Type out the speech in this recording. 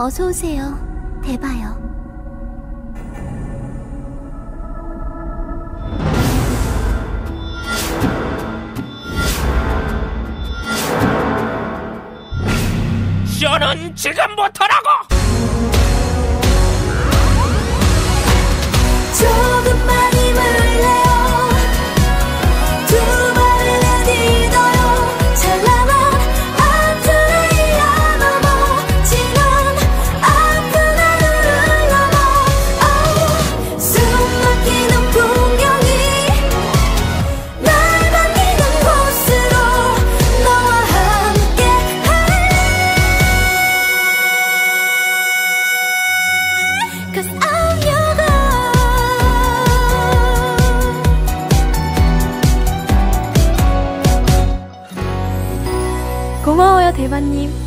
어서오세요, 대바요. 쇼는 지금부터라고! 조금만 힘을내요. 두 발을 내딛어요. 찬란한 아트레이아 넘어 지난 아픈 하늘을 넘어 숨막히는 풍경이 날 반기는 곳으로 너와 함께 Cause I'm your girl. 고마워요, 대바님.